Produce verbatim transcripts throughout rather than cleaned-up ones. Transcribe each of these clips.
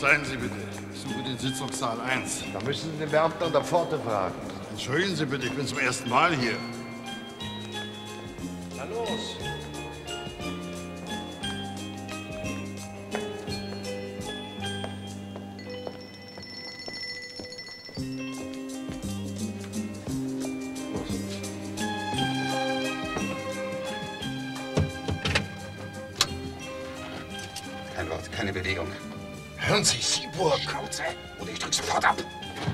Verzeihen Sie bitte. Ich suche den Sitzungssaal eins. Da müssen Sie den Beamten an der Pforte fragen. Entschuldigen Sie bitte, ich bin zum ersten Mal hier. Na los. Kein Wort, keine Bewegung. Hören Sie, Sieburg. Schnauze, oder ich drück sofort ab.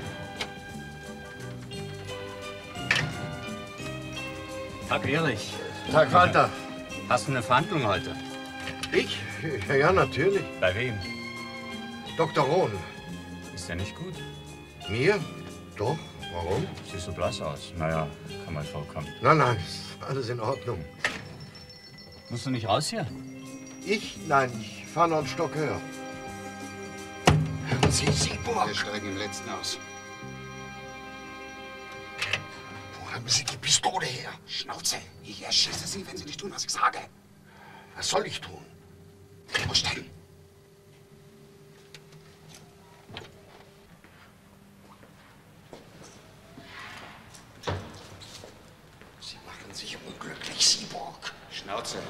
Tag Erich. Tag, Walter. Hast du eine Verhandlung heute? Ich? Ja, ja, natürlich. Bei wem? Doktor Rohn. Ist der nicht gut? Mir? Doch. Warum? Siehst so blass aus. Naja, kann mal vorkommen. Nein, nein, ist alles in Ordnung. Musst du nicht raus hier? Ich? Nein, ich fahre noch einen Stock höher. Hören Sie, Sieburg. Wir steigen im letzten aus. Wo haben Sie die Pistole her? Schnauze, ich erschieße Sie, wenn Sie nicht tun, was ich sage. Was soll ich tun? Aussteigen. Sie machen sich unglücklich, Sieburg. Schnauze.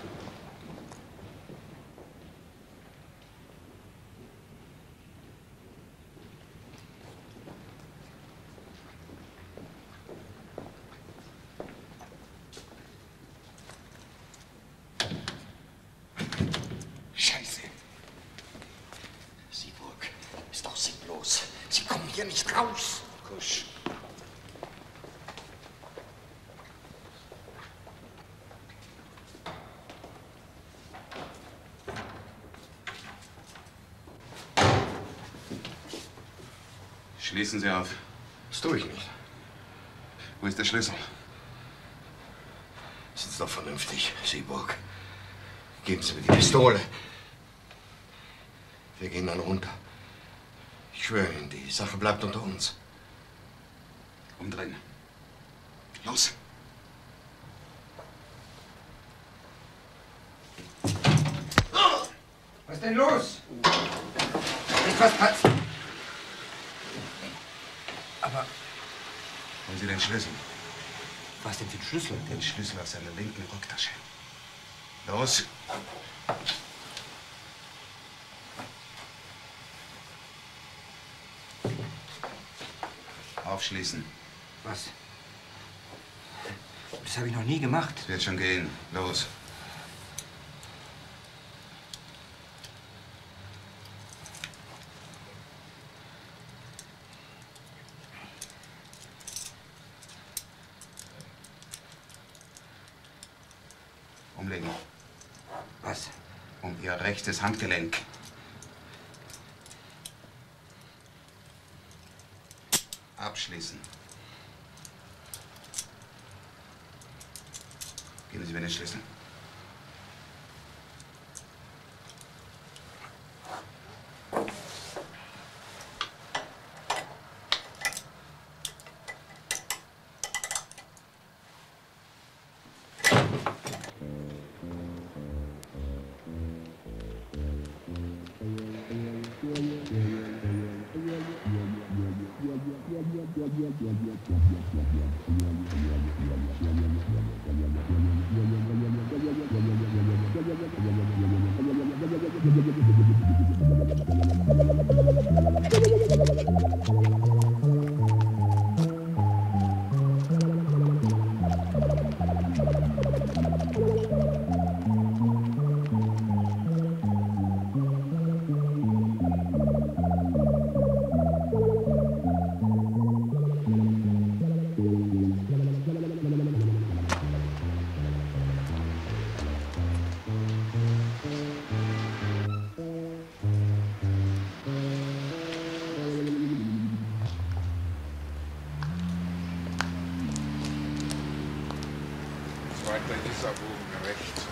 Scheiße. Sieburg, ist doch sinnlos. Sie kommen hier nicht raus. Kusch. Schließen Sie auf. Das tue ich nicht. Wo ist der Schlüssel? Sitzt doch vernünftig, Sieburg. Geben Sie mir die Pistole. Wir gehen dann runter. Ich schwöre Ihnen, die Sache bleibt unter uns. Umdrehen. Los. Was ist denn los? Ist was passiert? Aber Holen Sie den Schlüssel. was denn für ein Schlüssel? Den Schlüssel aus seiner linken Rocktasche. Los. Aufschließen. Was? Das habe ich noch nie gemacht. Es wird schon gehen. Los. Umlegen. Was? Um Ihr rechtes Handgelenk. Abschließen. Geben Sie mir den Schlüssel. Weiter ist er oben rechts.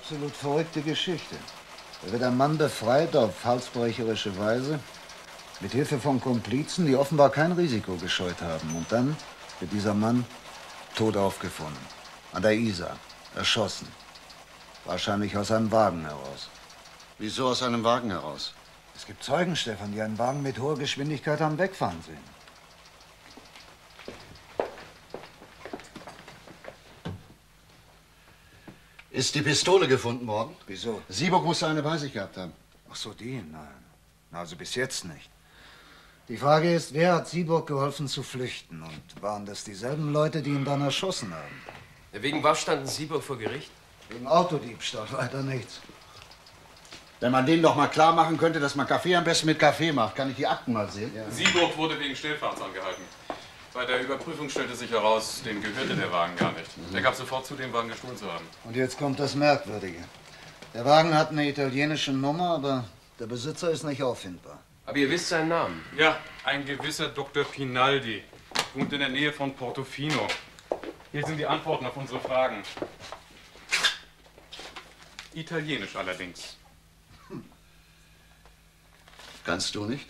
absolut verrückte Geschichte. Da wird ein Mann befreit auf halsbrecherische Weise, mit Hilfe von Komplizen, die offenbar kein Risiko gescheut haben. Und dann wird dieser Mann tot aufgefunden. An der Isar. Erschossen. Wahrscheinlich aus einem Wagen heraus. Wieso aus einem Wagen heraus? Es gibt Zeugen, Stefan, die einen Wagen mit hoher Geschwindigkeit am Wegfahren sehen. Ist die Pistole gefunden worden? Wieso? Sieburg musste eine bei sich gehabt haben. Ach so, die? Nein. Also bis jetzt nicht. Die Frage ist, wer hat Sieburg geholfen zu flüchten? Und waren das dieselben Leute, die ihn dann erschossen haben? Wegen was standen Sieburg vor Gericht? Wegen Autodiebstahl, weiter nichts. Wenn man denen doch mal klar machen könnte, dass man Kaffee am besten mit Kaffee macht. Kann ich die Akten mal sehen? Ja. Sieburg wurde wegen Stillfahrts angehalten. Bei der Überprüfung stellte sich heraus, dem gehörte der Wagen gar nicht. Er gab sofort zu, den Wagen gestohlen zu haben. Und jetzt kommt das Merkwürdige. Der Wagen hat eine italienische Nummer, aber der Besitzer ist nicht auffindbar. Aber ihr wisst seinen Namen? Ja, ein gewisser Doktor Pinaldi. Wohnt in der Nähe von Portofino. Hier sind die Antworten auf unsere Fragen. Italienisch allerdings. Hm. Kannst du nicht?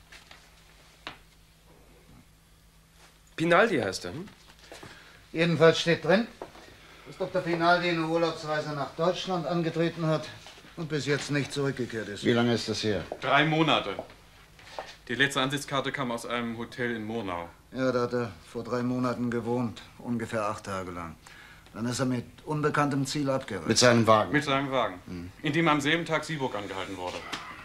Pinaldi heißt er, hm? Jedenfalls steht drin, dass Doktor Pinaldi eine Urlaubsreise nach Deutschland angetreten hat und bis jetzt nicht zurückgekehrt ist. Wie lange ist das her? Drei Monate. Die letzte Ansichtskarte kam aus einem Hotel in Murnau. Ja, da hat er vor drei Monaten gewohnt, ungefähr acht Tage lang. Dann ist er mit unbekanntem Ziel abgereist. Mit seinem Wagen? Mit seinem Wagen, hm. in dem am selben Tag Sieburg angehalten wurde.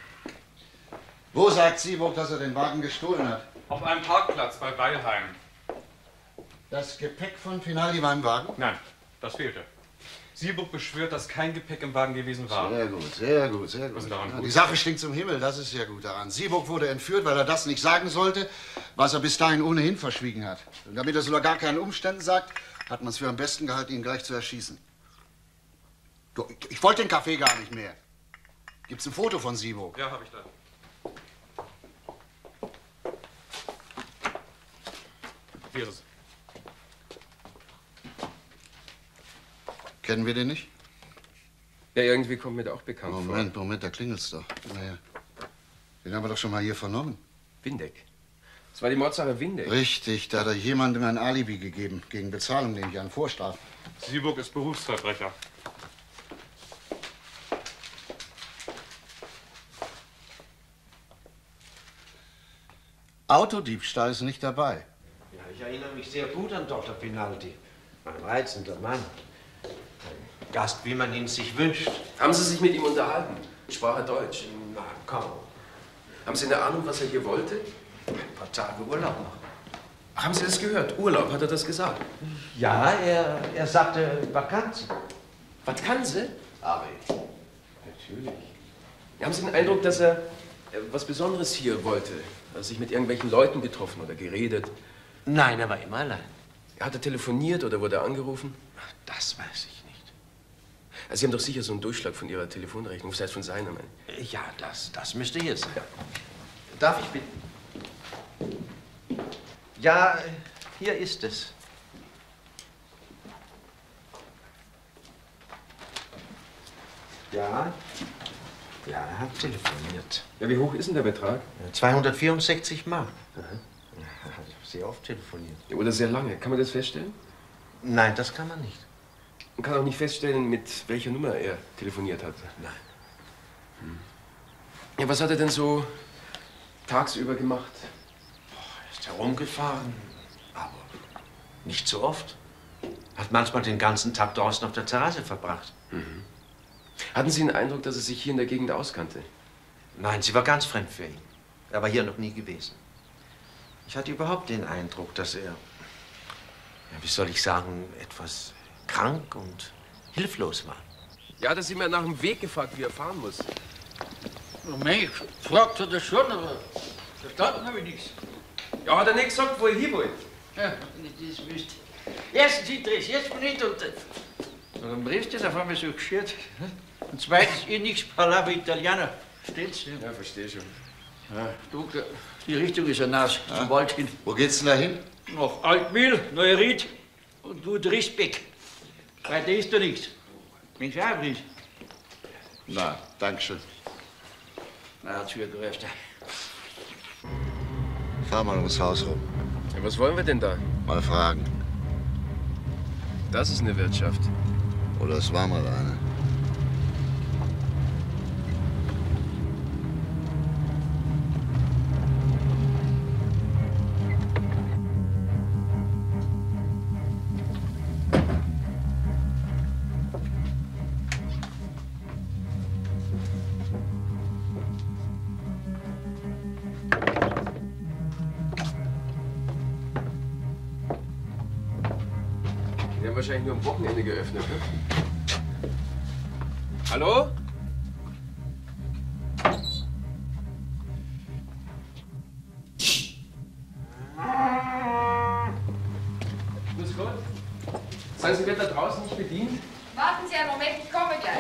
Wo sagt Sieburg, dass er den Wagen gestohlen hat? Auf einem Parkplatz bei Weilheim. Das Gepäck von Pinaldi war im Wagen? Nein, das fehlte. Sieburg beschwört, dass kein Gepäck im Wagen gewesen war. Sehr gut, sehr gut, sehr gut. Was ist daran gut? Die Sache stinkt zum Himmel, das ist sehr gut daran. Sieburg wurde entführt, weil er das nicht sagen sollte, was er bis dahin ohnehin verschwiegen hat. Und damit er es unter gar keinen Umständen sagt, hat man es für am besten gehalten, ihn gleich zu erschießen. Du, ich, ich wollte den Kaffee gar nicht mehr. Gibt's ein Foto von Sieburg? Ja, habe ich da. Hier ist es. Kennen wir den nicht? Ja, irgendwie kommt mir der auch bekannt vor. Moment, Moment, da klingelt's doch. Naja. Den haben wir doch schon mal hier vernommen. Windeck. Das war die Mordsache Windeck. Richtig, da hat er jemandem ein Alibi gegeben. Gegen Bezahlung, nehme ich an, Vorstrafe. Sieburg ist Berufsverbrecher. Autodiebstahl ist nicht dabei. Ja, ich erinnere mich sehr gut an Doktor Pinaldi. Ein reizender Mann. Ein Gast, wie man ihn sich wünscht. Haben Sie sich mit ihm unterhalten? Sprach er Deutsch? Na, kaum. Haben Sie eine Ahnung, was er hier wollte? Ein paar Tage Urlaub noch. Ach, haben Sie das gehört? Urlaub, hat er das gesagt? Ja, er, er sagte Vakanzen. Vakanze? Ari. Natürlich. Haben Sie den Eindruck, dass er äh, was Besonderes hier wollte? Hat er sich mit irgendwelchen Leuten getroffen oder geredet? Nein, er war immer allein. Hat er telefoniert oder wurde er angerufen? Ach, das weiß ich nicht. Also Sie haben doch sicher so einen Durchschlag von Ihrer Telefonrechnung, das heißt von seiner, meine ich. Ja, das, das müsste hier sein. Ja. Darf ich bitten? Ja, hier ist es. Ja, ja, er hat telefoniert. Ja, wie hoch ist denn der Betrag? zweihundertvierundsechzig Mark. Aha. Er hat sehr oft telefoniert. Ja, oder sehr lange. Kann man das feststellen? Nein, das kann man nicht. Man kann auch nicht feststellen, mit welcher Nummer er telefoniert hat. Nein. Hm. Ja, was hat er denn so tagsüber gemacht? Er ist herumgefahren, aber nicht so oft. Hat manchmal den ganzen Tag draußen auf der Terrasse verbracht. Mhm. Hatten Sie den Eindruck, dass er sich hier in der Gegend auskannte? Nein, sie war ganz fremd für ihn. Er war hier noch nie gewesen. Ich hatte überhaupt den Eindruck, dass er, ja, wie soll ich sagen, etwas krank und hilflos war. Ja, hat er Sie mal nach dem Weg gefragt, wie er fahren muss? Mich fragt er das schon, aber verstanden habe ich nichts. Ja, hat er nicht gesagt, wo er hin wollte? Ja, das wüsste. Erstens interessiert es mich nicht und dann briefst du, davon mir so geschert. Und zweitens, ich nichts Palabra Italiener. Steht's? Ja, ja, verstehe schon. Ja, du, die Richtung ist ja nass, zum ja. Wald hin. Wo geht's denn da hin? Nach Altmühl, Neueried und Ludwigsbeck. Weiter ist da nichts. Mensch, auch nicht. Na, Dankeschön. Na, hat's wieder gereicht. Fahr mal ums Haus rum. Ja, was wollen wir denn da? Mal fragen. Das ist eine Wirtschaft. Oder es war mal eine. Die haben wahrscheinlich nur am Wochenende geöffnet, ne? Hallo? Grüß Gott. Sagen Sie, wird da draußen nicht bedient? Warten Sie einen Moment, ich komme gleich.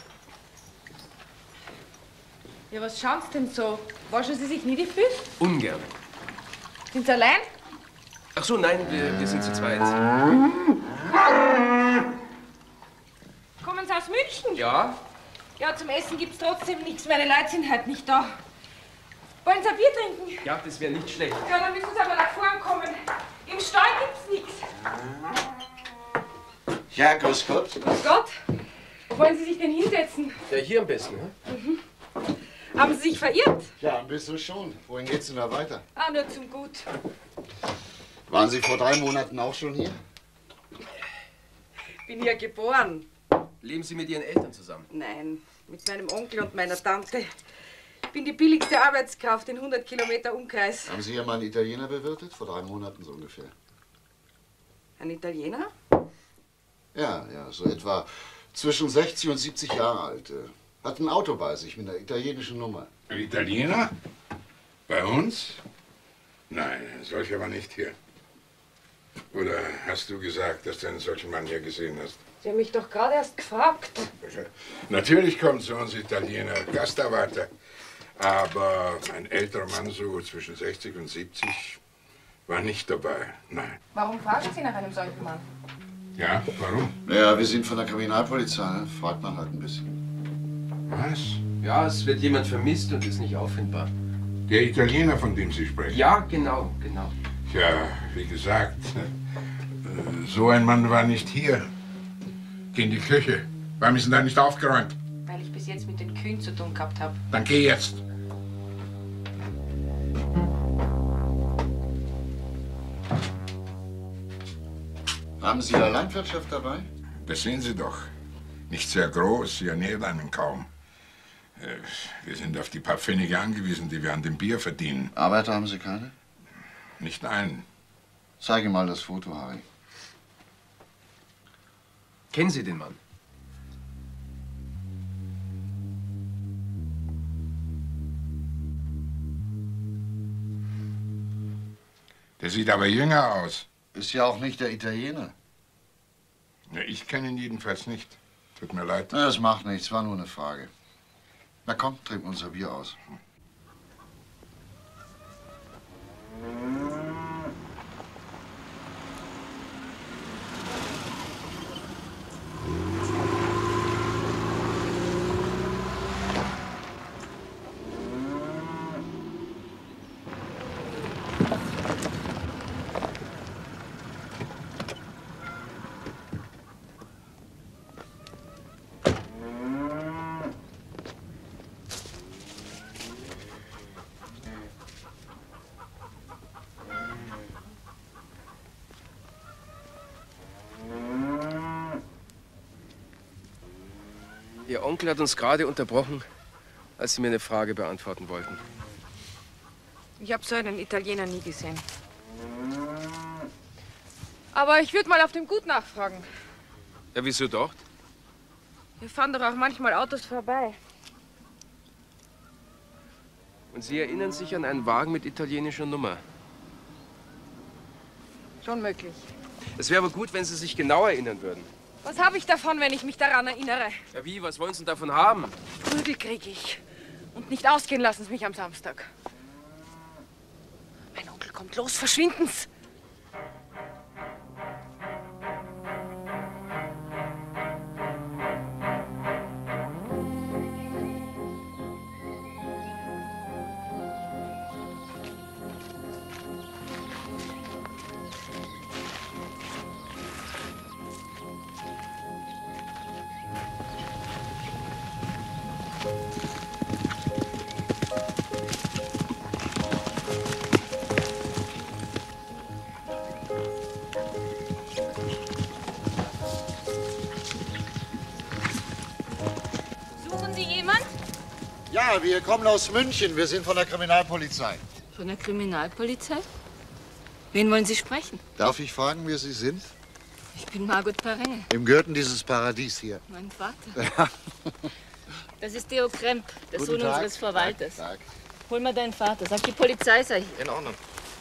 Ja, was schauen Sie denn so? Waschen Sie sich nie die Füße? Ungern. Sind Sie allein? Ach so, nein, wir, wir sind zu zweit. Kommen Sie aus München? Ja? Ja, zum Essen gibt's trotzdem nichts. Meine Leute sind halt nicht da. Wollen Sie ein Bier trinken? Ja, das wäre nicht schlecht. Ja, dann müssen Sie aber nach vorn kommen. Im Stall gibt's nichts. Ja, grüß Gott. Grüß Gott. Wo wollen Sie sich denn hinsetzen? Ja, hier am besten, ne? Mhm. Haben Sie sich verirrt? Ja, ein bisschen schon. Wohin geht's denn da weiter? Ah, nur zum Gut. Waren Sie vor drei Monaten auch schon hier? Bin hier geboren. Leben Sie mit Ihren Eltern zusammen? Nein, mit meinem Onkel und meiner Tante. Ich bin die billigste Arbeitskraft in hundert Kilometer Umkreis. Haben Sie hier mal einen Italiener bewirtet? Vor drei Monaten so ungefähr. Ein Italiener? Ja, ja, so etwa zwischen sechzig und siebzig Jahre alt. äh, Hat ein Auto bei sich mit einer italienischen Nummer. Ein Italiener? Bei uns? Nein, solcher war nicht hier. Oder hast du gesagt, dass du einen solchen Mann hier gesehen hast? Sie haben mich doch gerade erst gefragt. Natürlich kommen zu uns Italiener Gastarbeiter. Aber ein älterer Mann, so zwischen sechzig und siebzig, war nicht dabei. Nein. Warum fragen Sie nach einem solchen Mann? Ja, warum? Ja, wir sind von der Kriminalpolizei. Ne? Fragt man halt ein bisschen. Was? Ja, es wird jemand vermisst und ist nicht auffindbar. Der Italiener, von dem Sie sprechen? Ja, genau, genau. Ja, wie gesagt, so ein Mann war nicht hier. Geh in die Küche. Warum ist denn da nicht aufgeräumt? Weil ich bis jetzt mit den Kühen zu tun gehabt habe. Dann geh jetzt. Haben Sie da Landwirtschaft dabei? Das sehen Sie doch. Nicht sehr groß, Sie ernährt einen kaum. Äh, Wir sind auf die paar Pfennige angewiesen, die wir an dem Bier verdienen. Arbeiter haben Sie keine? Nicht einen. Zeige mal das Foto, Harry. Kennen Sie den Mann? Der sieht aber jünger aus. Ist ja auch nicht der Italiener. Ja, ich kenne ihn jedenfalls nicht. Tut mir leid. Na, das macht nichts, war nur eine Frage. Na komm, trinken wir unser Bier aus. Ihr Onkel hat uns gerade unterbrochen, als Sie mir eine Frage beantworten wollten. Ich habe so einen Italiener nie gesehen. Aber ich würde mal auf dem Gut nachfragen. Ja, wieso dort? Wir fahren doch auch manchmal Autos vorbei. Und Sie erinnern sich an einen Wagen mit italienischer Nummer? Schon möglich. Es wäre aber gut, wenn Sie sich genau erinnern würden. Was habe ich davon, wenn ich mich daran erinnere? Ja, wie? Was wollen Sie denn davon haben? Prügel krieg ich. Und nicht ausgehen lassen Sie mich am Samstag. Mein Onkel kommt los, verschwinden's! Ja, wir kommen aus München. Wir sind von der Kriminalpolizei. Von der Kriminalpolizei? Wen wollen Sie sprechen? Darf ich fragen, wer Sie sind? Ich bin Margot Parenge. Im Gürtel dieses Paradies hier. Mein Vater. Ja. Das ist Theo Kremp, der Guten Sohn Tag. unseres Verwalters. Tag, Tag. Hol mal deinen Vater. Sag, die Polizei sei hier. In Ordnung.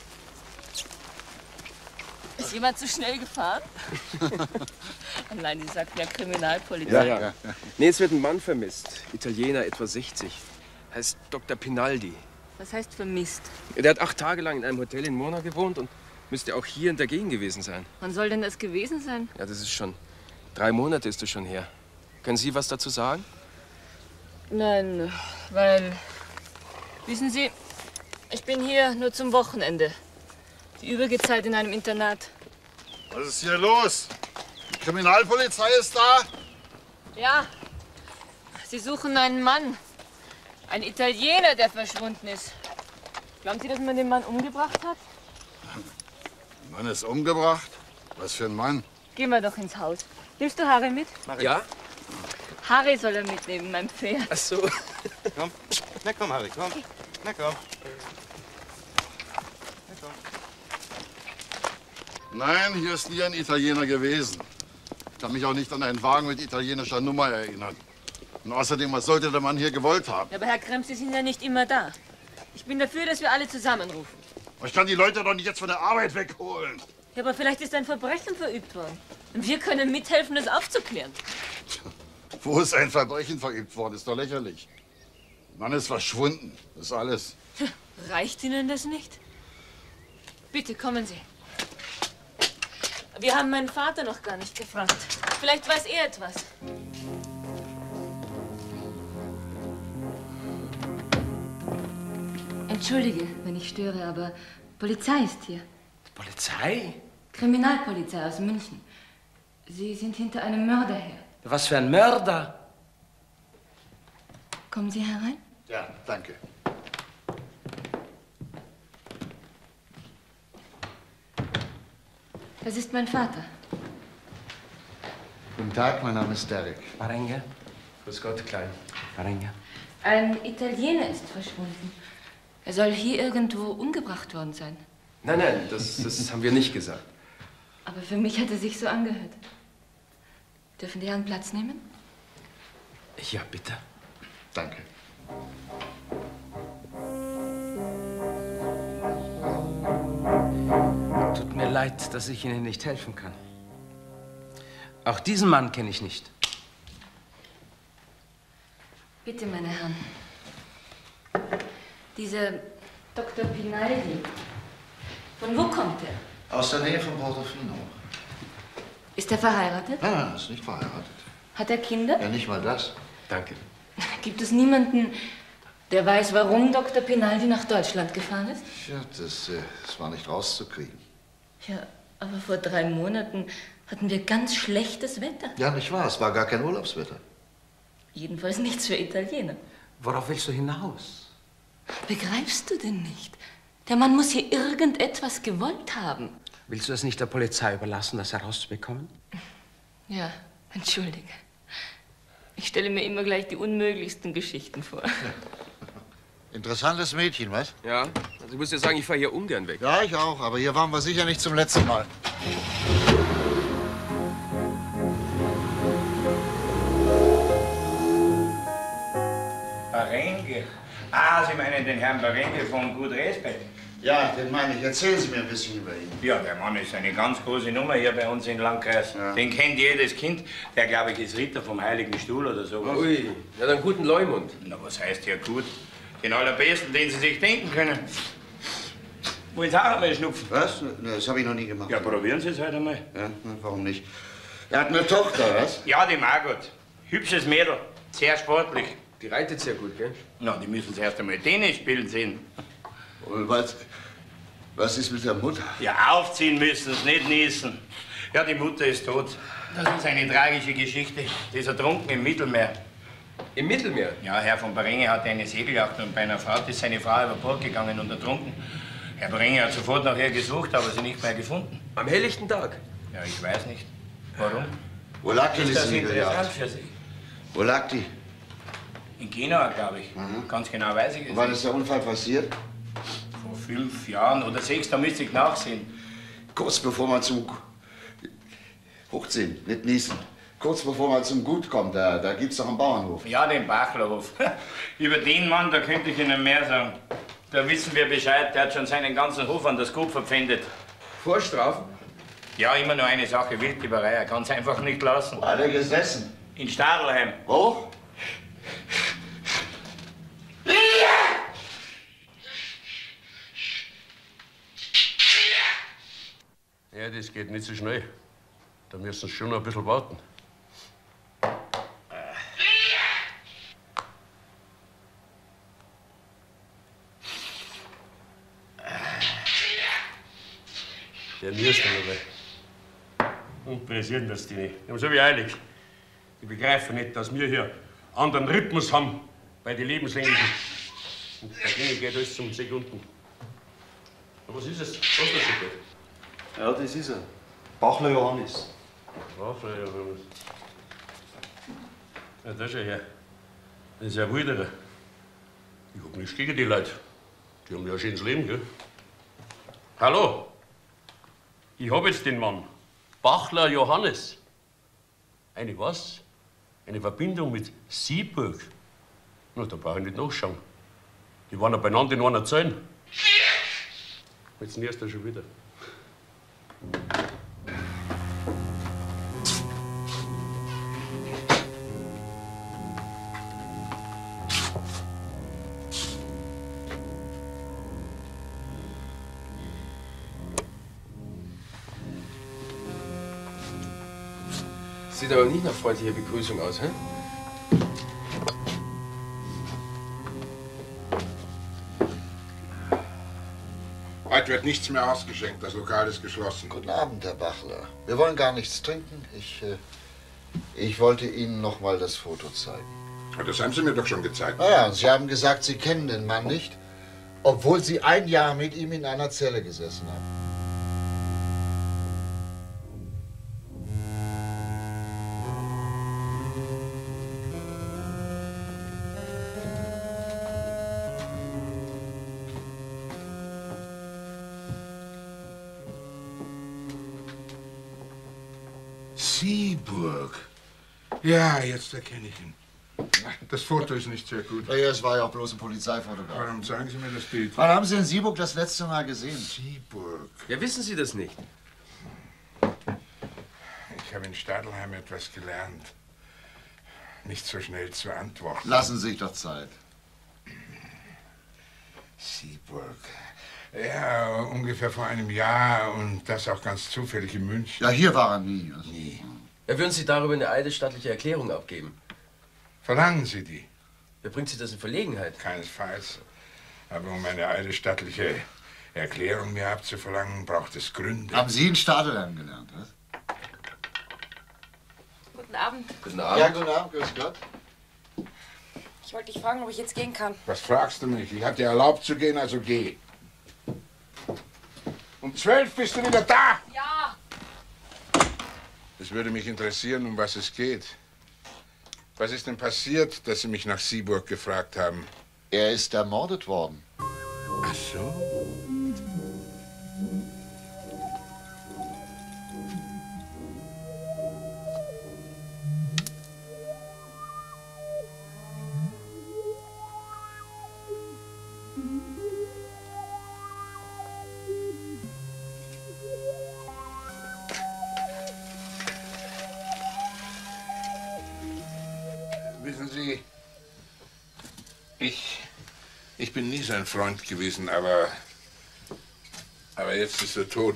Ist jemand zu schnell gefahren? Oh nein, Sie sagten ja Kriminalpolizei. Ja, ja, ja. Nee, es wird ein Mann vermisst. Italiener, etwa sechzig. Heißt Doktor Pinaldi. Was heißt vermisst? Der hat acht Tage lang in einem Hotel in Mona gewohnt und müsste auch hier in der Gegend gewesen sein. Wann soll denn das gewesen sein? Ja, das ist schon... Drei Monate ist das schon her. Können Sie was dazu sagen? Nein, weil... Wissen Sie, ich bin hier nur zum Wochenende. Die übrige Zeit in einem Internat. Was ist hier los? Die Kriminalpolizei ist da? Ja, Sie suchen einen Mann. Ein Italiener, der verschwunden ist. Glauben Sie, dass man den Mann umgebracht hat? Mann ist umgebracht? Was für ein Mann? Gehen wir doch ins Haus. Nimmst du Harry mit? Ja? Harry soll er mitnehmen, mein Pferd. Ach so. Komm. Na komm, Harry, komm. Na komm. Nein, hier ist nie ein Italiener gewesen. Ich kann mich auch nicht an einen Wagen mit italienischer Nummer erinnern. Und außerdem, was sollte der Mann hier gewollt haben? Ja, aber Herr Kremp, Sie sind ja nicht immer da. Ich bin dafür, dass wir alle zusammenrufen. Ich kann die Leute doch nicht jetzt von der Arbeit wegholen. Ja, aber vielleicht ist ein Verbrechen verübt worden. Und wir können mithelfen, das aufzuklären. Wo ist ein Verbrechen verübt worden? Ist doch lächerlich. Der Mann ist verschwunden. Das ist alles. Reicht Ihnen das nicht? Bitte, kommen Sie. Wir haben meinen Vater noch gar nicht gefragt. Vielleicht weiß er etwas. Entschuldige, wenn ich störe, aber Polizei ist hier. Polizei? Kriminalpolizei aus München. Sie sind hinter einem Mörder her. Was für ein Mörder? Kommen Sie herein? Ja, danke. Das ist mein Vater. Guten Tag, mein Name ist Derek. Parenge? Grüß Gott, Klein. Parenge. Ein Italiener ist verschwunden. Er soll hier irgendwo umgebracht worden sein. Nein, nein, das, das haben wir nicht gesagt. Aber für mich hat er sich so angehört. Dürfen die Herren Platz nehmen? Ja, bitte. Danke. Tut mir leid, dass ich Ihnen nicht helfen kann. Auch diesen Mann kenne ich nicht. Bitte, meine Herren. Dieser Doktor Pinaldi, von wo kommt er? Aus der Nähe von Portofino. Ist er verheiratet? Nein, nein, ist nicht verheiratet. Hat er Kinder? Ja, nicht mal das. Danke. Gibt es niemanden, der weiß, warum Doktor Pinaldi nach Deutschland gefahren ist? Ja, das, äh, das war nicht rauszukriegen. Ja, aber vor drei Monaten hatten wir ganz schlechtes Wetter. Ja, nicht wahr. Es war gar kein Urlaubswetter. Jedenfalls nichts für Italiener. Worauf willst du hinaus? Begreifst du denn nicht? Der Mann muss hier irgendetwas gewollt haben. Willst du es nicht der Polizei überlassen, das herauszubekommen? Ja, entschuldige. Ich stelle mir immer gleich die unmöglichsten Geschichten vor. Interessantes Mädchen, was? Ja, also ich muss dir sagen, ich fahre hier ungern weg. Ja, ich auch. Aber hier waren wir sicher nicht zum letzten Mal. Parenge? Ah, Sie meinen den Herrn Parenge von Gut Respekt? Ja, den meine ich. Erzählen Sie mir ein bisschen über ihn. Ja, der Mann ist eine ganz große Nummer hier bei uns im Landkreis. Ja. Den kennt jedes Kind. Der, glaube ich, ist Ritter vom Heiligen Stuhl oder sowas. Ui, der hat einen guten Leumund. Na, was heißt ja gut? Den allerbesten, den Sie sich denken können. Wollen Sie auch einmal schnupfen? Was? Das habe ich noch nie gemacht. Ja, probieren Sie es halt einmal. Ja, warum nicht? Er hat eine Tochter, was? Ja, die Margot. Hübsches Mädel. Sehr sportlich. Die reitet sehr gut, gell? Na, die müssen Sie erst einmal Tennis spielen sehen. Und was, was ist mit der Mutter? Ja, aufziehen müssen Sie, nicht niesen. Ja, die Mutter ist tot. Das ist eine tragische Geschichte. Die ist ertrunken im Mittelmeer. Im Mittelmeer? Ja, Herr von Parenge hatte eine Segelyacht und bei einer Fahrt ist seine Frau über Bord gegangen und ertrunken. Herr Parenge hat sofort nach ihr gesucht, aber sie nicht mehr gefunden. Am helllichten Tag? Ja, ich weiß nicht. Warum? Wo lag denn die Ist das Segelyacht? interessant für Sie? Wo lag die? In Genua, glaube ich. Mhm. Ganz genau weiß ich es. Wann ist der Unfall passiert? Vor fünf Jahren oder sechs, da müsste ich nachsehen. Kurz bevor man zum... Hochziehen, nicht niesen. Kurz bevor man zum Gut kommt, da, da gibt's doch einen Bauernhof. Ja, den Bachlerhof. Über den Mann, da könnte ich Ihnen mehr sagen. Da wissen wir Bescheid, der hat schon seinen ganzen Hof an das Gut verpfändet. Vorstrafen? Ja, immer nur eine Sache, Wildgeberei. Er kann es einfach nicht lassen. Wo hat er gesessen? In Stadelheim. Wo? Ja, das geht nicht so schnell. Da müssen Sie schon noch ein bisschen warten. Der niest dabei. Und pressieren das die nicht. Die haben so wie eilig. Die begreifen nicht, dass wir hier anderen Rhythmus haben bei den lebenslänglichen. Und bei denen geht alles zum Sekunden. Aber was ist es? Was ist das denn? Ja, das ist er. Bachler Johannes. Bachler Johannes. Ja, da schau her. Das ist ja ein Wilderer. Ich hab nichts gegen die Leute. Die haben ja ein schönes Leben, gell? Hallo? Ich hab jetzt den Mann. Bachler Johannes. Eine was? Eine Verbindung mit Sieburg. Na, da brauche ich nicht nachschauen. Die waren ja beieinander in einer Zelle. Jetzt näherst du schon wieder. Sieht aber nicht nach freundlicher Begrüßung aus, hä? Heute wird nichts mehr ausgeschenkt, das Lokal ist geschlossen. Guten Abend, Herr Bachler. Wir wollen gar nichts trinken. Ich, äh, ich wollte Ihnen noch mal das Foto zeigen. Das haben Sie mir doch schon gezeigt. Naja, und Sie haben gesagt, Sie kennen den Mann nicht, obwohl Sie ein Jahr mit ihm in einer Zelle gesessen haben. Sieburg. Ja, jetzt erkenne ich ihn. Das Foto ist nicht sehr gut. Ja, es war ja auch bloß ein Polizeifotograf. Warum zeigen Sie mir das Bild? Wann haben Sie in Sieburg das letzte Mal gesehen? Sieburg. Ja, wissen Sie das nicht? Ich habe in Stadelheim etwas gelernt. Nicht so schnell zu antworten. Lassen Sie sich doch Zeit. Sieburg. Ja, ungefähr vor einem Jahr und das auch ganz zufällig in München. Ja, hier war er nie. Nie. Ja, würden Sie darüber eine eidesstattliche Erklärung abgeben? Verlangen Sie die? Wer bringt Sie das in Verlegenheit? Keinesfalls. Aber um eine eidesstattliche Erklärung mir abzuverlangen, braucht es Gründe. Haben Sie in Stadelheim gelernt, was? Guten Abend. Guten Abend. Ja, guten Abend, grüß Gott. Ich wollte dich fragen, ob ich jetzt gehen kann. Was fragst du mich? Ich habe dir erlaubt zu gehen, also geh. Um zwölf bist du wieder da. Ja. Es würde mich interessieren, um was es geht. Was ist denn passiert, dass Sie mich nach Sieburg gefragt haben? Er ist ermordet worden. Ach so. Wissen Sie, ich, ich bin nie sein Freund gewesen, aber, aber jetzt ist er tot.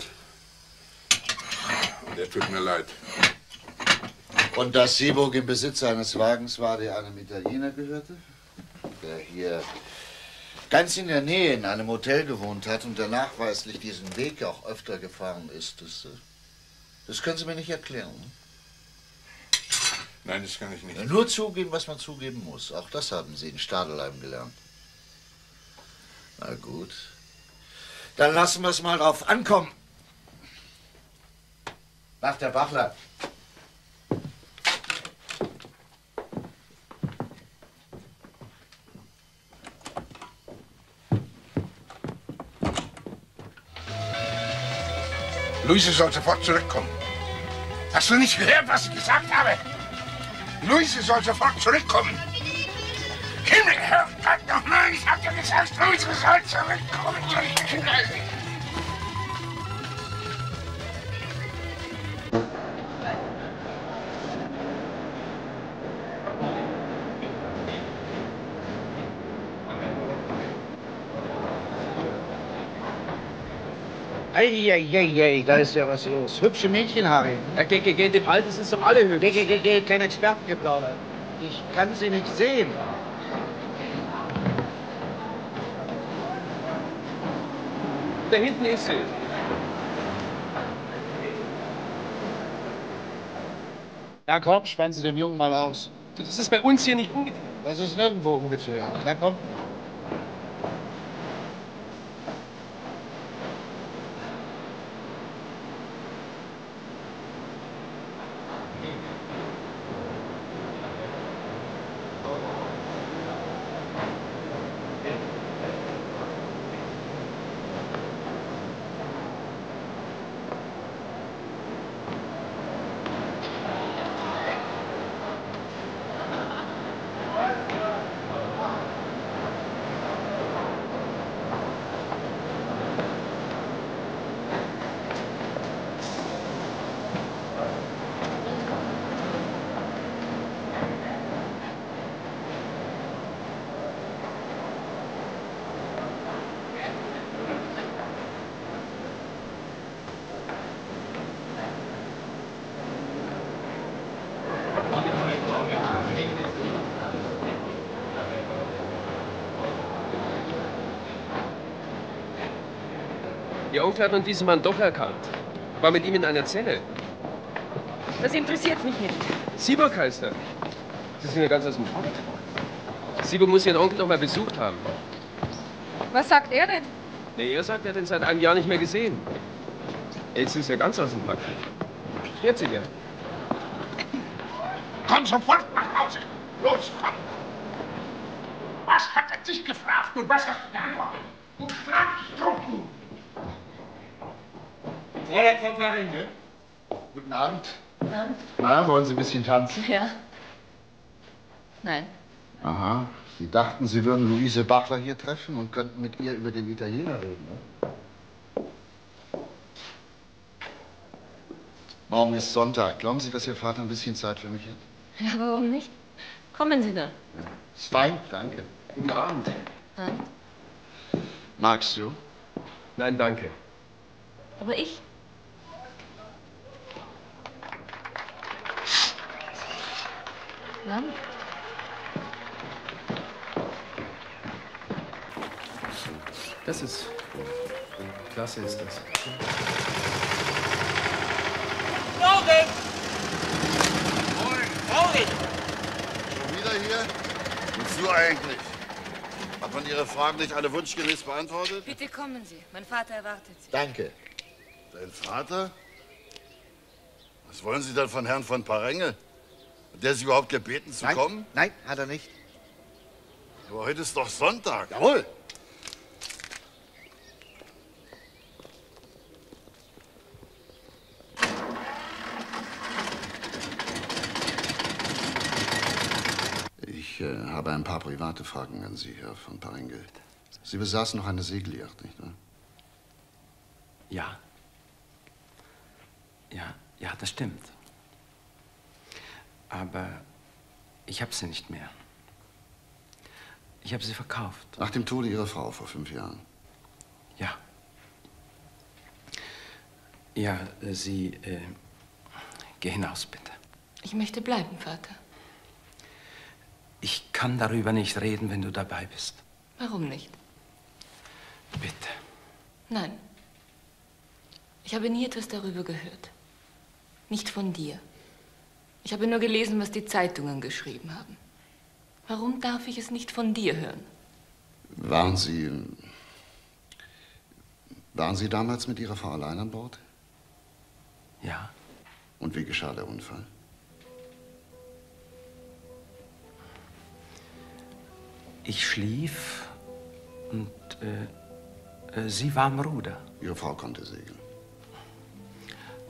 Und er tut mir leid. Und dass Sieburg im Besitz eines Wagens war, der einem Italiener gehörte? Der hier ganz in der Nähe in einem Hotel gewohnt hat und der nachweislich diesen Weg auch öfter gefahren ist. Das, das können Sie mir nicht erklären. Ne? Nein, das kann ich nicht. Nur zugeben, was man zugeben muss. Auch das haben Sie in Stadelheim gelernt. Na gut. Dann lassen wir es mal drauf ankommen. Nach der Bachler. Luise soll sofort zurückkommen. Hast du nicht gehört, was ich gesagt habe? Luise soll sofort zurückkommen. Himmel, Herrgott nochmal, ich hab dir gesagt, Luise soll zurückkommen. Eieiei, da ist ja was los. Hübsche Mädchen, Harry. Ja, geh, geh, geh, dem Alten sind doch alle hübsch. Geh, geh, geh, geh, kein Expertengeplauder. Ich kann sie nicht sehen. Da hinten ist sie. Na komm, spannen Sie den Jungen mal aus. Das ist bei uns hier nicht ungefähr. Das ist nirgendwo ungefähr. Na komm. Ihr Onkel hat nun diesen Mann doch erkannt. War mit ihm in einer Zelle. Das interessiert mich nicht. Sieburg heißt er. Sie sind ja ganz aus dem Fach. Sieburg muss Ihren Onkel doch mal besucht haben. Was sagt er denn? Nee, er sagt, er hat ihn seit einem Jahr nicht mehr gesehen. Jetzt ist er ganz aus dem Pack. Jetzt sie ja. Komm sofort nach Hause. Los, komm. Was hat er dich gefragt und was hast du geantwortet? Du Straftrunken. Fräulein von Faringe. Guten Abend. Guten Abend. Na, wollen Sie ein bisschen tanzen? Ja. Nein. Aha. Sie dachten, Sie würden Luise Bachler hier treffen und könnten mit ihr über den Italiener reden, ne? Morgen ist Sonntag. Glauben Sie, dass Ihr Vater ein bisschen Zeit für mich hat? Ja, warum nicht? Kommen Sie dann. Ist fein, danke. Guten Abend. Nein. Magst du? Nein, danke. Aber ich? Lamm? Das ist... Klasse ist das. Morgen! Morgen! Schon wieder hier? Wozu eigentlich? Hat man Ihre Fragen nicht alle wunschgemäß beantwortet? Bitte kommen Sie. Mein Vater erwartet Sie. Danke. Dein Vater? Was wollen Sie denn von Herrn von Parenge? Hat der Sie überhaupt gebeten zu Nein, kommen? Nein, hat er nicht. Aber heute ist doch Sonntag. Jawohl. Ich äh, habe ein paar private Fragen an Sie, Herr von Parenge. Sie besaßen noch eine Segelyacht, nicht wahr? Ja. Ja, ja, das stimmt. Aber ich habe sie nicht mehr. Ich habe sie verkauft. Nach dem Tode Ihrer Frau vor fünf Jahren. Ja. Ja, äh, Sie, äh, geh hinaus, bitte. Ich möchte bleiben, Vater. Ich kann darüber nicht reden, wenn du dabei bist. Warum nicht? Bitte. Nein. Ich habe nie etwas darüber gehört. Nicht von dir. Ich habe nur gelesen, was die Zeitungen geschrieben haben. Warum darf ich es nicht von dir hören? Waren Sie... Waren Sie damals mit Ihrer Frau allein an Bord? Ja. Und wie geschah der Unfall? Ich schlief und äh, äh, sie war am Ruder. Ihre Frau konnte segeln.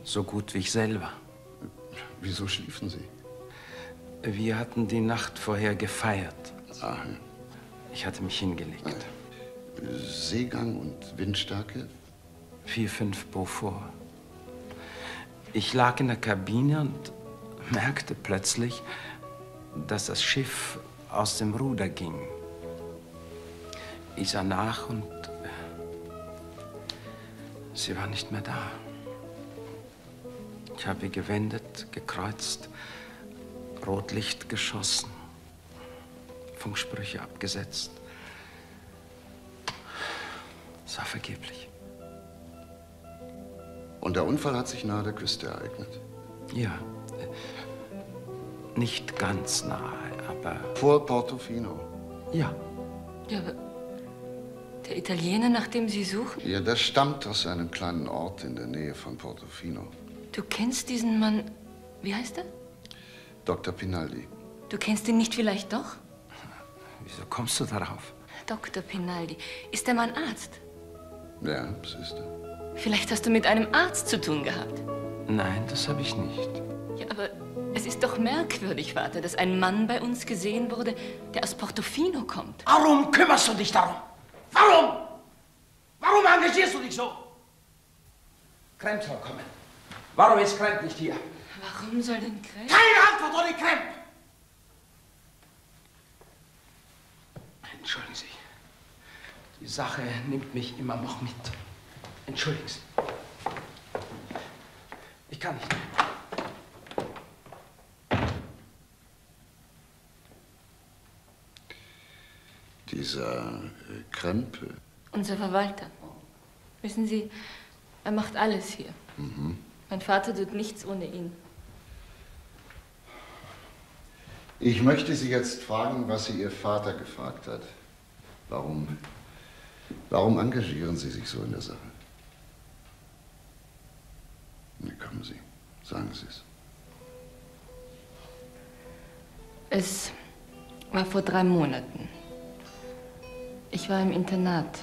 So gut wie ich selber. Wieso schliefen Sie? Wir hatten die Nacht vorher gefeiert. Ah. Ich hatte mich hingelegt. Seegang und Windstärke? Vier, fünf Beaufort. Ich lag in der Kabine und merkte plötzlich, dass das Schiff aus dem Ruder ging. Ich sah nach und sie war nicht mehr da. Ich habe gewendet, gekreuzt, Rotlicht geschossen, Funksprüche abgesetzt. Es war vergeblich. Und der Unfall hat sich nahe der Küste ereignet? Ja. Nicht ganz nahe, aber... Vor Portofino? Ja. Ja, aber der Italiener, nach dem Sie suchen? Ja, der stammt aus einem kleinen Ort in der Nähe von Portofino. Du kennst diesen Mann... Wie heißt er? Doktor Pinaldi. Du kennst ihn nicht vielleicht doch? Wieso kommst du darauf? Doktor Pinaldi. Ist der Mann Arzt? Ja, das ist er. Vielleicht hast du mit einem Arzt zu tun gehabt. Nein, das habe ich nicht. Ja, aber es ist doch merkwürdig, Vater, dass ein Mann bei uns gesehen wurde, der aus Portofino kommt. Warum kümmerst du dich darum? Warum? Warum engagierst du dich so? Kremp soll kommen. Warum ist Kremp nicht hier? Warum soll denn Kremp? Keine Antwort ohne Kremp! Entschuldigen Sie. Die Sache nimmt mich immer noch mit. Entschuldigen Sie. Ich kann nicht mehr. Dieser äh, Krempe. Unser Verwalter. Wissen Sie, er macht alles hier. Mhm. Mein Vater tut nichts ohne ihn. Ich möchte Sie jetzt fragen, was Sie Ihr Vater gefragt hat. Warum, warum engagieren Sie sich so in der Sache? Na, kommen Sie, sagen Sie es. Es war vor drei Monaten. Ich war im Internat.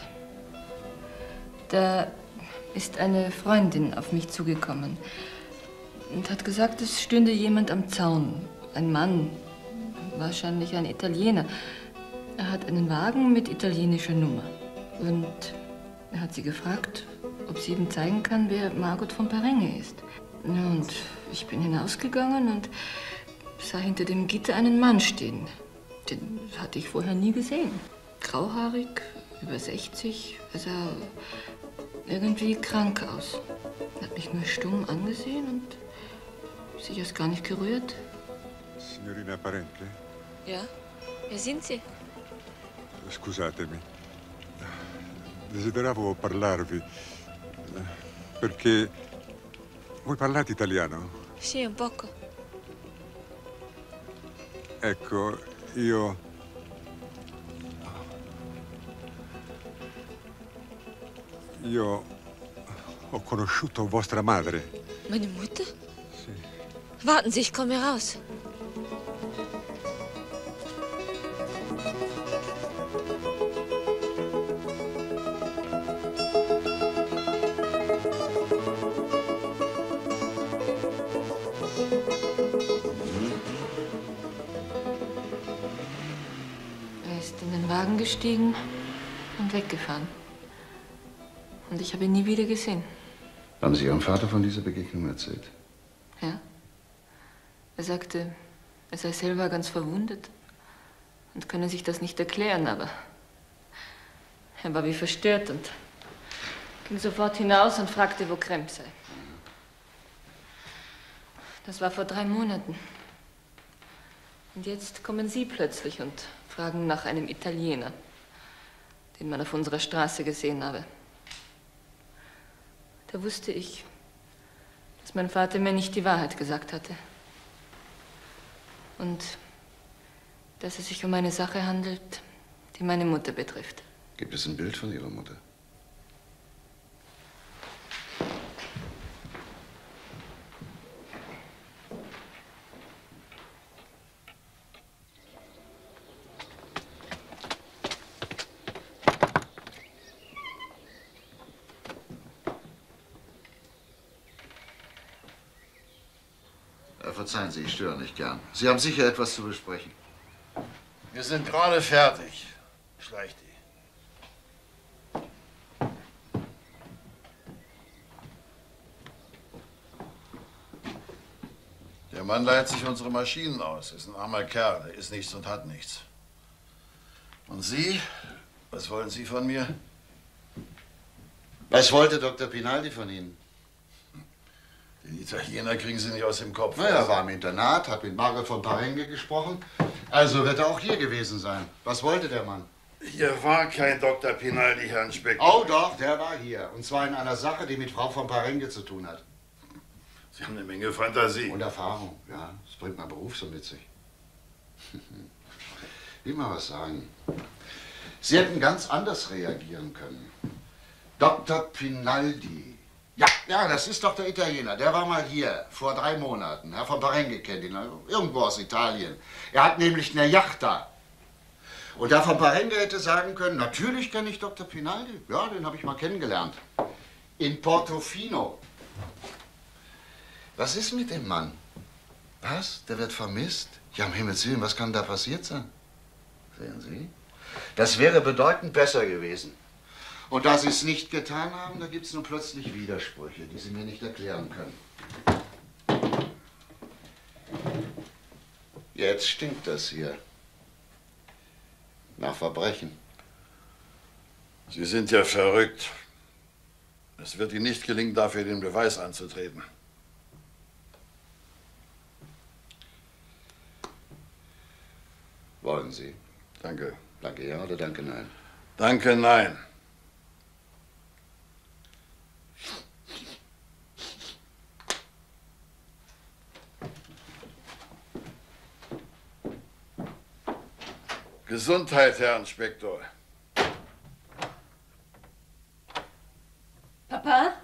Da ist eine Freundin auf mich zugekommen und hat gesagt, es stünde jemand am Zaun. Ein Mann, wahrscheinlich ein Italiener. Er hat einen Wagen mit italienischer Nummer. Und er hat sie gefragt, ob sie ihm zeigen kann, wer Margot von Perenge ist. Und ich bin hinausgegangen und sah hinter dem Gitter einen Mann stehen. Den hatte ich vorher nie gesehen. Grauhaarig, über sechzig, er sah irgendwie krank aus. Er hat mich nur stumm angesehen und sich erst gar nicht gerührt. Signorina Parente? Ja? Wer sind Sie? Scusatemi. Desideravo parlarvi perché voi parlate italiano? Sì, un poco. Ecco, io io ho conosciuto vostra madre. Meine Mutter? Warten Sie, ich komme heraus. Er ist in den Wagen gestiegen und weggefahren. Und ich habe ihn nie wieder gesehen. Haben Sie Ihrem Vater von dieser Begegnung erzählt? Ja. Er sagte, er sei selber ganz verwundet und könne sich das nicht erklären, aber er war wie verstört und ging sofort hinaus und fragte, wo Kremp sei. Das war vor drei Monaten. Und jetzt kommen Sie plötzlich und fragen nach einem Italiener, den man auf unserer Straße gesehen habe. Da wusste ich, dass mein Vater mir nicht die Wahrheit gesagt hatte. Und dass es sich um eine Sache handelt, die meine Mutter betrifft. Gibt es ein Bild von Ihrer Mutter? verzeihen Sie, ich störe nicht gern. Sie haben sicher etwas zu besprechen. Wir sind gerade fertig. Schleicht die. Der Mann leiht sich unsere Maschinen aus. Ist ein armer Kerl. Der ist nichts und hat nichts. Und Sie? Was wollen Sie von mir? Was wollte Doktor Pinaldi von Ihnen? Den Italiener kriegen Sie nicht aus dem Kopf. Na, er war im Internat, hat mit Margot von Parenge gesprochen. Also wird er auch hier gewesen sein. Was wollte der Mann? Hier war kein Doktor Pinaldi, Herr Inspektor. Oh doch, der war hier. Und zwar in einer Sache, die mit Frau von Parenge zu tun hat. Sie haben eine Menge Fantasie. Und Erfahrung, ja. Das bringt mein Beruf so mit sich. Will mal was sagen. Sie hätten ganz anders reagieren können. Doktor Pinaldi. Ja, ja, das ist doch der Italiener. Der war mal hier, vor drei Monaten. Herr von Parenge kennt ihn, irgendwo aus Italien. Er hat nämlich eine Yacht da. Und Herr von Parenge hätte sagen können, natürlich kenne ich Doktor Pinaldi. Ja, den habe ich mal kennengelernt. In Portofino. Was ist mit dem Mann? Was? Der wird vermisst? Ja, um Himmels Willen, was kann da passiert sein? Sehen Sie? Das wäre bedeutend besser gewesen. Und da Sie es nicht getan haben, da gibt es nun plötzlich Widersprüche, die Sie mir nicht erklären können. Jetzt stinkt das hier. Nach Verbrechen. Sie sind ja verrückt. Es wird Ihnen nicht gelingen, dafür den Beweis anzutreten. Wollen Sie? Danke. Danke ja oder danke nein? Danke nein. Gesundheit, Herr Inspektor. Papa?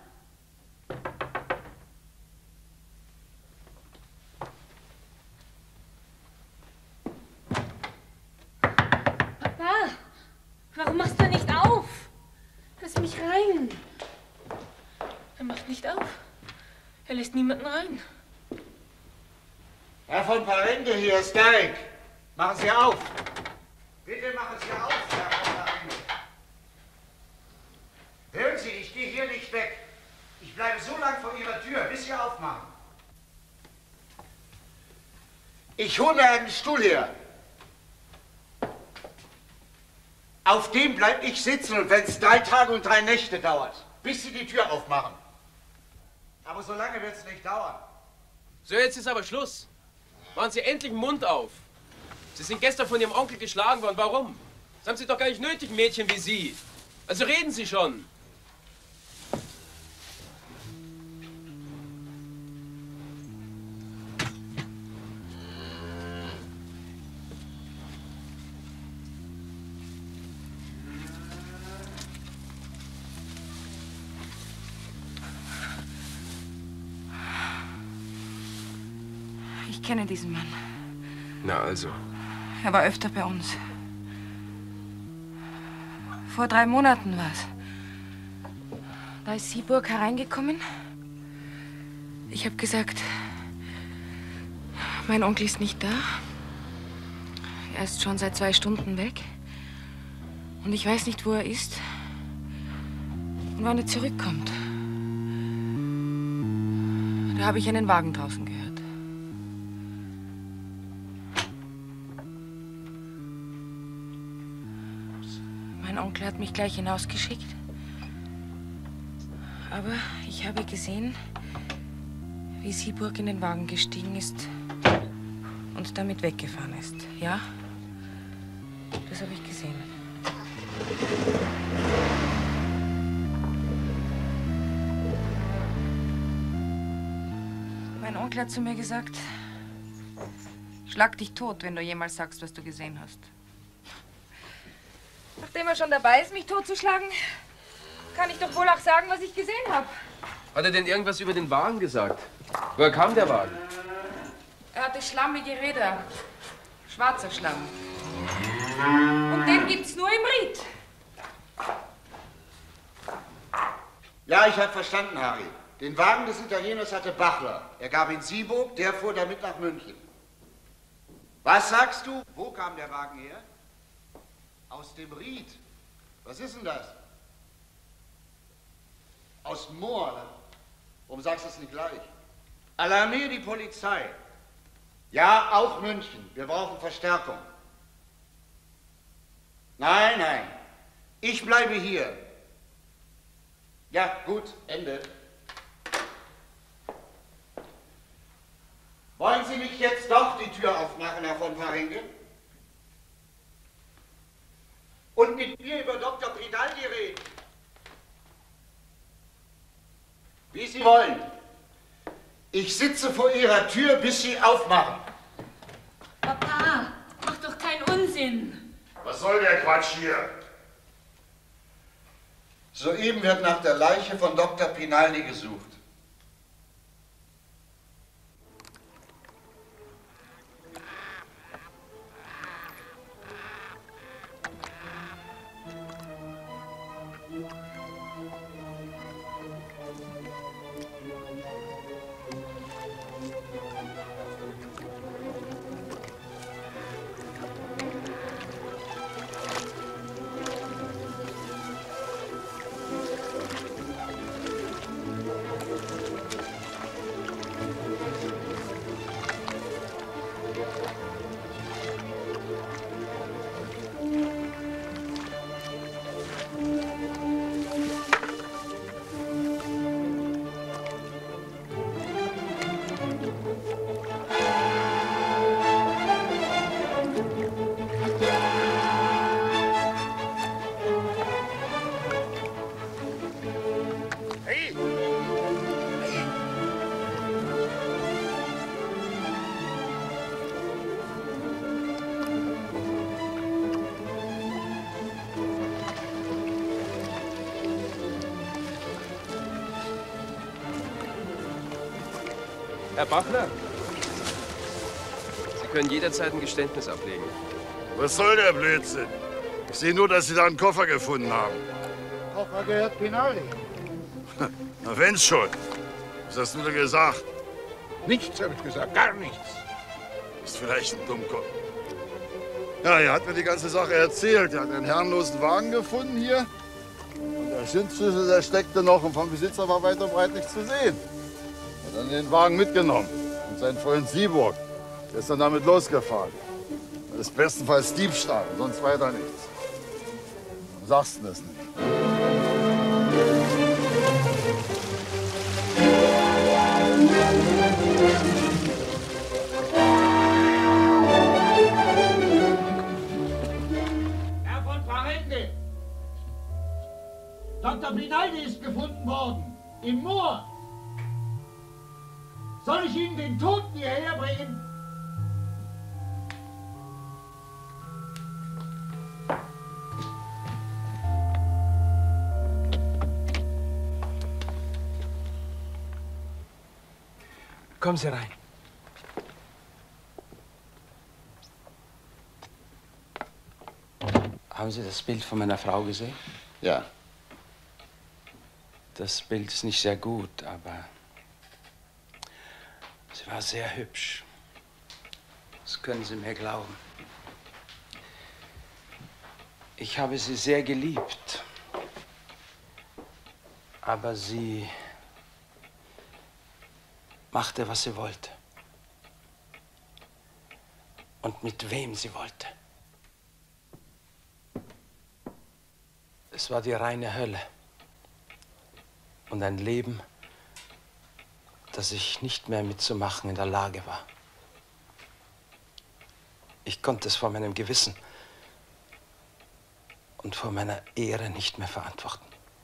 Papa, warum machst du nicht auf? Lass mich rein. Er macht nicht auf. Er lässt niemanden rein. Herr von Parenge, hier ist Derek. Machen Sie auf. Bitte machen Sie auf, Herr von Parenge. Hören Sie, ich gehe hier nicht weg. Ich bleibe so lang vor Ihrer Tür, bis Sie aufmachen. Ich hole mir einen Stuhl her. Auf dem bleib ich sitzen und wenn es drei Tage und drei Nächte dauert, bis Sie die Tür aufmachen. Aber so lange wird es nicht dauern. So, jetzt ist aber Schluss. Machen Sie endlich den Mund auf. Sie sind gestern von Ihrem Onkel geschlagen worden. Warum? Das haben Sie doch gar nicht nötig, Mädchen wie Sie. Also reden Sie schon. Ich kenne diesen Mann. Na also. Er war öfter bei uns. Vor drei Monaten war's. Da ist Sieburg hereingekommen. Ich habe gesagt, mein Onkel ist nicht da. Er ist schon seit zwei Stunden weg. Und ich weiß nicht, wo er ist und wann er zurückkommt. Da habe ich einen Wagen draußen gehört. Mein Onkel hat mich gleich hinausgeschickt. Aber ich habe gesehen, wie Sieburg in den Wagen gestiegen ist und damit weggefahren ist. Ja? Das habe ich gesehen. Mein Onkel hat zu mir gesagt, schlag dich tot, wenn du jemals sagst, was du gesehen hast. Nachdem er schon dabei ist, mich totzuschlagen, kann ich doch wohl auch sagen, was ich gesehen habe. Hat er denn irgendwas über den Wagen gesagt? Woher kam der Wagen? Er hatte schlammige Räder. Schwarzer Schlamm. Und den gibt's nur im Ried. Ja, ich habe verstanden, Harry. Den Wagen des Italieners hatte Bachler. Er gab ihn Sieburg, der fuhr damit nach München. Was sagst du? Wo kam der Wagen her? Aus dem Ried. Was ist denn das? Aus Moor. Warum sagst du es nicht gleich? Alarmier die Polizei. Ja, auch München. Wir brauchen Verstärkung. Nein, nein. Ich bleibe hier. Ja, gut, Ende. Wollen Sie nicht jetzt doch die Tür aufmachen, Herr von Paringe? Und mit mir über Doktor Prinaldi reden? Wie Sie wollen. Ich sitze vor Ihrer Tür, bis Sie aufmachen. Papa, mach doch keinen Unsinn. Was soll der Quatsch hier? Soeben wird nach der Leiche von Doktor Pinaldi gesucht. Herr Bachler, Sie können jederzeit ein Geständnis ablegen. Was soll der Blödsinn? Ich sehe nur, dass Sie da einen Koffer gefunden haben. Koffer gehört Pinaldi. Na, wenn's schon. Was hast du denn gesagt? Nichts habe ich gesagt, gar nichts. Ist vielleicht ein Dummkopf. Ja, er hat mir die ganze Sache erzählt. Er hat einen herrenlosen Wagen gefunden hier. Und der Schindschlüssel, der steckte noch und vom Besitzer war weit und breit nichts zu sehen. Er hat dann den Wagen mitgenommen. Und sein Freund Sieburg, der ist dann damit losgefahren. Das ist bestenfalls Diebstahl, sonst weiter nichts. Warum sagst du das nicht? Herr von Parende, Doktor Pinaldi ist gefunden worden, im Moor. Soll ich Ihnen den Toten hierher bringen? Kommen Sie rein. Haben Sie das Bild von meiner Frau gesehen? Ja. Das Bild ist nicht sehr gut, aber sie war sehr hübsch. Das können Sie mir glauben. Ich habe sie sehr geliebt, aber sie machte, was sie wollte. Und mit wem sie wollte. Es war die reine Hölle. Und ein Leben, das ich nicht mehr mitzumachen in der Lage war. Ich konnte es vor meinem Gewissen und vor meiner Ehre nicht mehr verantworten.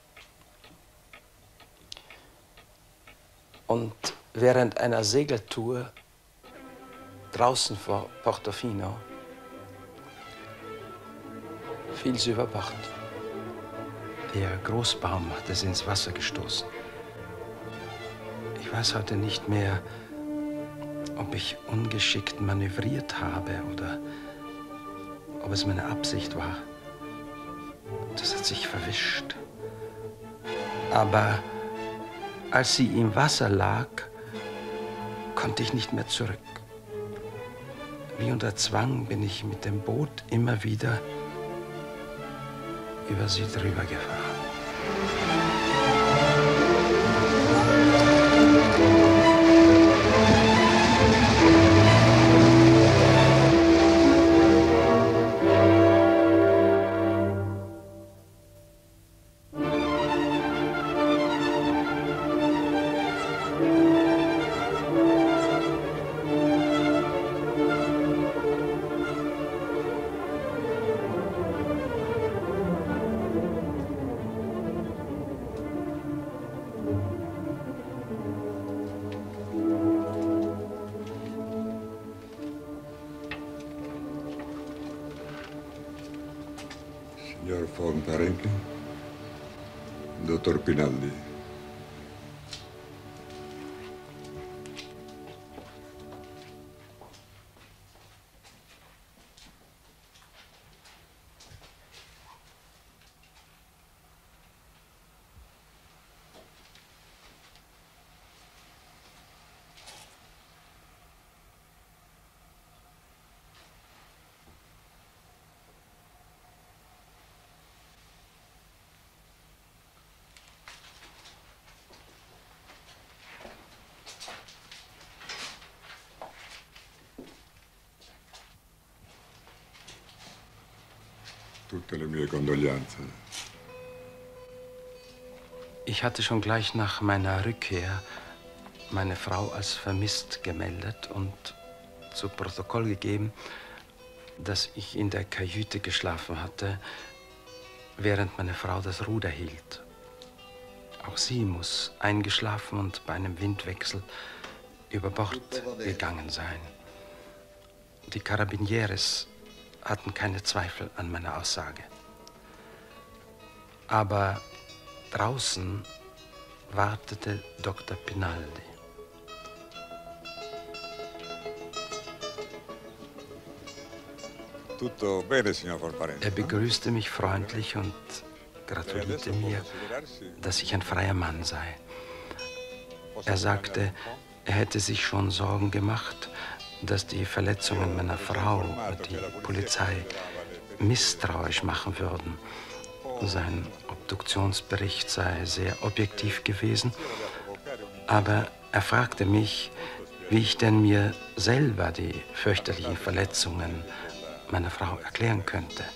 Und während einer Segeltour draußen vor Portofino fiel sie über Bord. Der Großbaum hatte sie ins Wasser gestoßen. Ich weiß heute nicht mehr, ob ich ungeschickt manövriert habe oder ob es meine Absicht war. Das hat sich verwischt. Aber Als sie im Wasser lag, konnte ich nicht mehr zurück. Wie unter Zwang bin ich mit dem Boot immer wieder über sie drüber gefahren. Signor von Parenque, dottor Pinaldi. Tutte le mie condoglianze. Ich hatte schon gleich nach meiner Rückkehr meine Frau als vermisst gemeldet und zu Protokoll gegeben, dass ich in der Kajüte geschlafen hatte, während meine Frau das Ruder hielt. Auch sie muss eingeschlafen und bei einem Windwechsel über Bord gegangen sein. Die Carabinieres hatten keine Zweifel an meiner Aussage. Aber draußen wartete Doktor Pinaldi. Tutto bene, signor von Parenque? Er begrüßte mich freundlich und gratulierte mir, dass ich ein freier Mann sei. Er sagte, er hätte sich schon Sorgen gemacht, dass die Verletzungen meiner Frau die Polizei misstrauisch machen würden. Sein Obduktionsbericht sei sehr objektiv gewesen, aber er fragte mich, wie ich denn mir selber die fürchterlichen Verletzungen meiner Frau erklären könnte.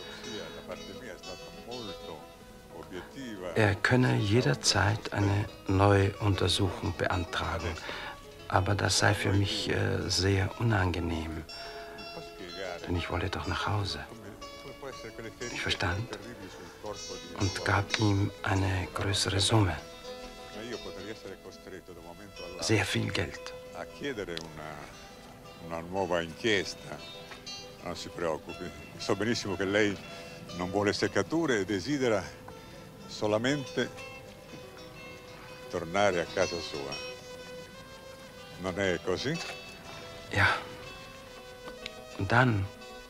Er könne jederzeit eine neue Untersuchung beantragen, aber das sei für mich äh, sehr unangenehm, denn ich wolle doch nach Hause. Ich verstand und gab ihm eine größere Summe. Sehr viel Geld. A chiedere una, una nuova inchiesta. Non si preoccupi. So benissimo che lei non vuole seccature e desidera solamente tornare a casa sua. Non è così? Ja. Und dann,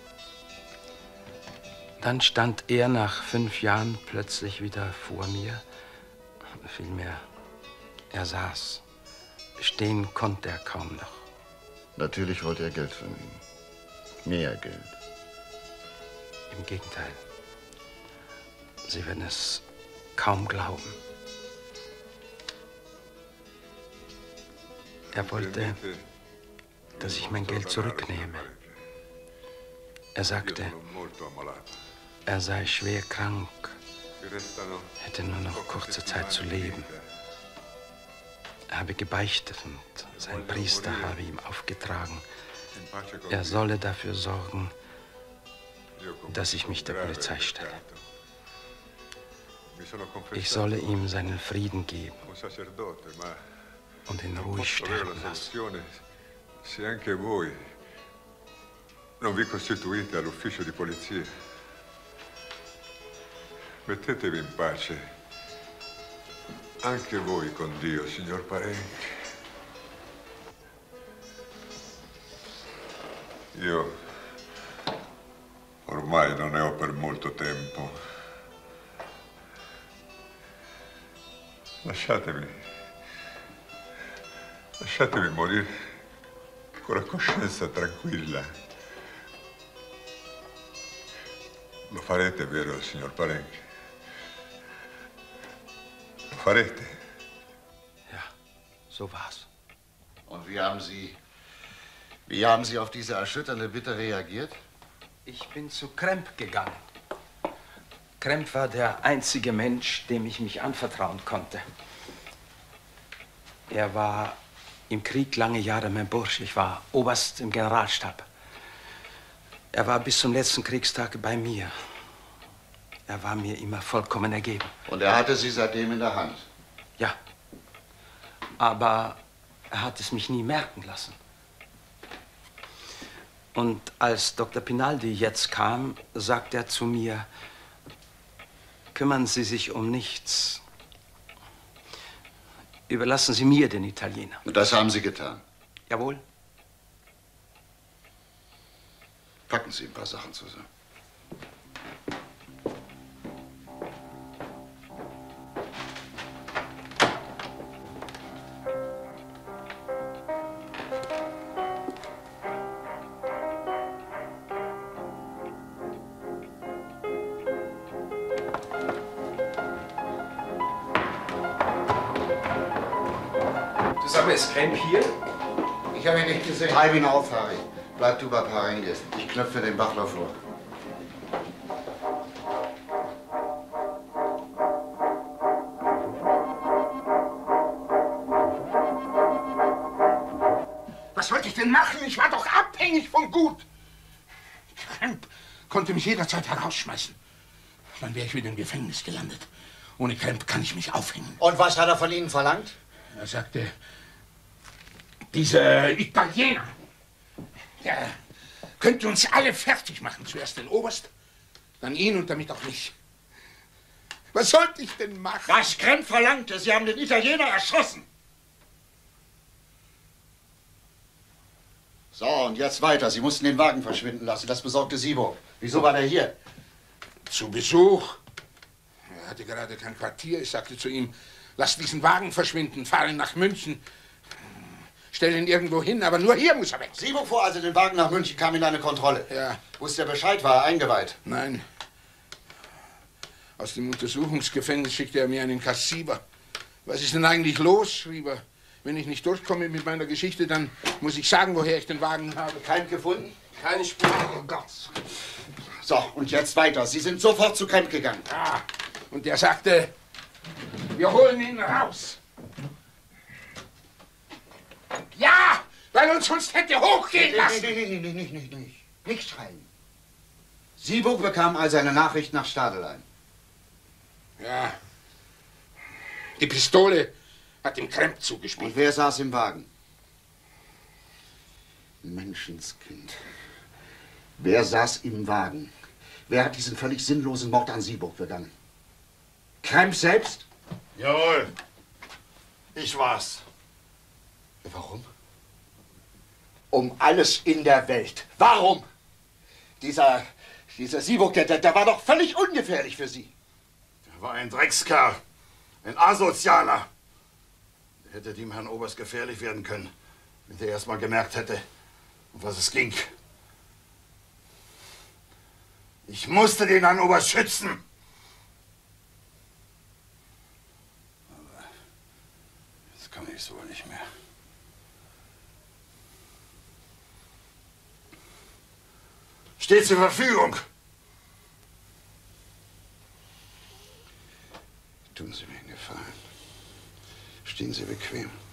dann stand er nach fünf Jahren plötzlich wieder vor mir. Vielmehr, er saß. Stehen konnte er kaum noch. Natürlich wollte er Geld von Ihnen. Mehr Geld. Im Gegenteil. Sie werden es kaum glauben. Er wollte, dass ich mein Geld zurücknehme. Er sagte, er sei schwer krank, hätte nur noch kurze Zeit zu leben. Er habe gebeichtet und sein Priester habe ihm aufgetragen, er solle dafür sorgen, dass ich mich der Polizei stelle. Ich solle ihm seinen Frieden geben und ihn ruhig sterben lassen. Se anche voi non vi costituite all'ufficio di polizia, mettetevi in pace. Anche voi con Dio, signor Parenque. Io ormai non ne ho per molto tempo. Lasciatemi Lasciatemi morire con la coscienza tranquilla. Lo farete, vero, signor Parenchi? Lo farete? Ja, so war's. Und wie haben Sie, wie haben Sie auf diese erschütternde Bitte reagiert? Ich bin zu Kremp gegangen. Kremp war der einzige Mensch, dem ich mich anvertrauen konnte. Er war im Krieg lange Jahre mein Bursch. Ich war Oberst im Generalstab. Er war bis zum letzten Kriegstag bei mir. Er war mir immer vollkommen ergeben. Und er hatte Sie seitdem in der Hand? Ja. Aber er hat es mich nie merken lassen. Und als Doktor Pinaldi jetzt kam, sagte er zu mir, kümmern Sie sich um nichts. Überlassen Sie mir den Italiener. Und das haben Sie getan? Jawohl. Packen Sie ein paar Sachen zusammen. Du sag mal, ist Kremp hier? Ich habe ihn nicht gesehen. Treib ihn auf, Harry. Bleib du bei Parengi. Ich knöpfe den Bachler vor. Was wollte ich denn machen? Ich war doch abhängig vom Gut. Kremp konnte mich jederzeit herausschmeißen. Dann wäre ich wieder im Gefängnis gelandet. Ohne Kremp kann ich mich aufhängen. Und was hat er von Ihnen verlangt? Er sagte, dieser Italiener, der könnte uns alle fertig machen. Zuerst den Oberst, dann ihn und damit auch mich. Was sollte ich denn machen? Was Kremp verlangte, Sie haben den Italiener erschossen. So, und jetzt weiter. Sie mussten den Wagen verschwinden lassen. Das besorgte Sieburg. Wieso war der hier? Zu Besuch. Er hatte gerade kein Quartier. Ich sagte zu ihm, lass diesen Wagen verschwinden, fahr ihn nach München. Stell ihn irgendwo hin, aber nur hier muss er weg. Sieburg fuhr also den Wagen nach München, kam in eine Kontrolle. Ja. Wusste er Bescheid, war er eingeweiht? Nein. Aus dem Untersuchungsgefängnis schickte er mir einen Kassiber. Was ist denn eigentlich los, schrieb er. Wenn ich nicht durchkomme mit meiner Geschichte, dann muss ich sagen, woher ich den Wagen habe. Kein gefunden? Keine Spur. Oh Gott. So, und jetzt weiter. Sie sind sofort zu Kremp gegangen. Ja. Und der sagte, wir holen ihn raus. Ja, weil uns sonst hätte hochgehen lassen. Nee, nee, nee, nee, nicht, nicht, nicht. Nicht schreien. Sieburg bekam also eine Nachricht nach Stadelein. Ja. Die Pistole hat dem Kremp zugespielt. Und wer saß im Wagen? Menschenskind. Wer saß im Wagen? Wer hat diesen völlig sinnlosen Mord an Sieburg begangen? Kremp selbst? Jawohl. Ich war's. Warum? Um alles in der Welt. Warum? Dieser, dieser Sieburg, der, der, der war doch völlig ungefährlich für Sie. Er war ein Dreckskerl. Ein Asozialer. Er hätte dem Herrn Oberst gefährlich werden können, wenn er erst mal gemerkt hätte, um was es ging. Ich musste den Herrn Oberst schützen. Aber jetzt kann ich so wohl nicht mehr. Steht zur Verfügung. Tun Sie mir einen Gefallen. Stehen Sie bequem.